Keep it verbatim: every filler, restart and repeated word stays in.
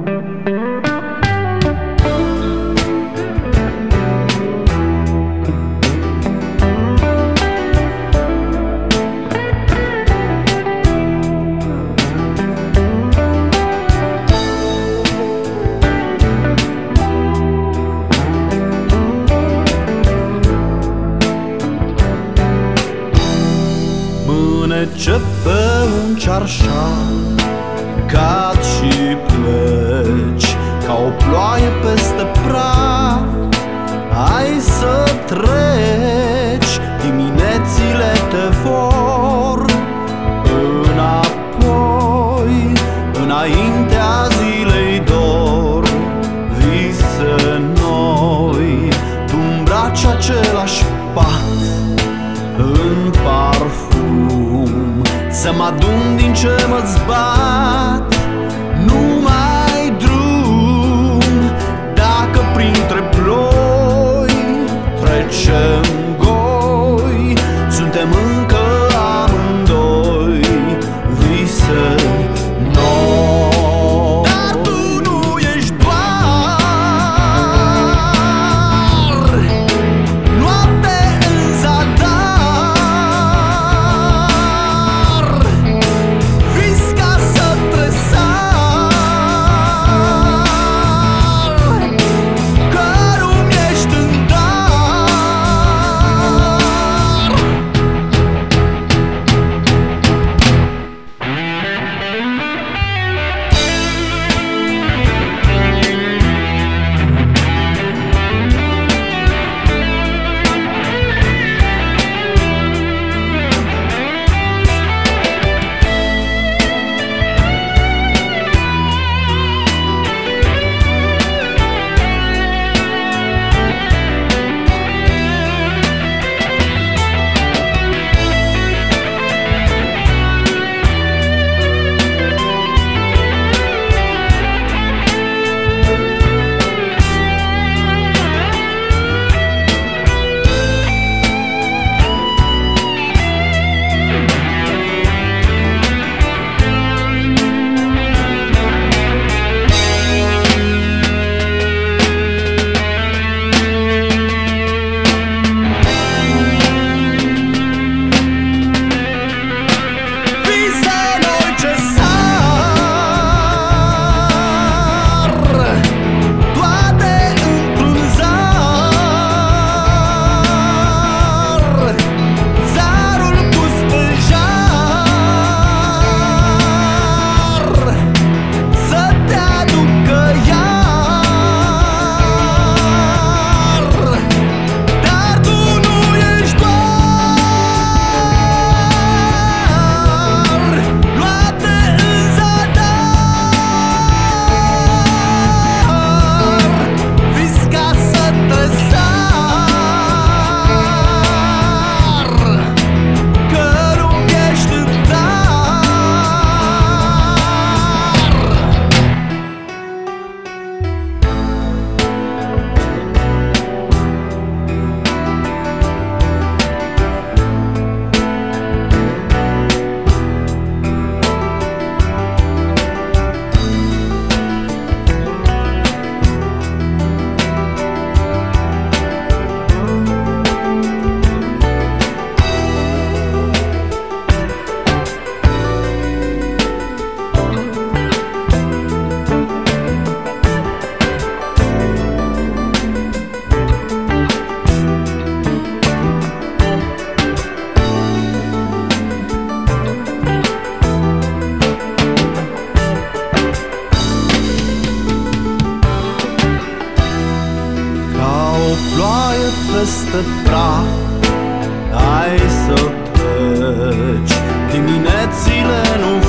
Ce pe un cearșaf cad și pleci ca o ploaie peste praf. Hai să treci, diminețile te vor înapoi, înaintea zilei dor. Vise noi, tu îmbraci același pat în parfum, să mă adun din ce mă zbat. Nu mai drum dacă printre ploi trecem goi. Suntem încă amândoi vise noi. Dar tu nu ești doar noapte în zadar, vis ca să tresar, că-mi ești în dar. peste praf. Hai să treci, diminețile nu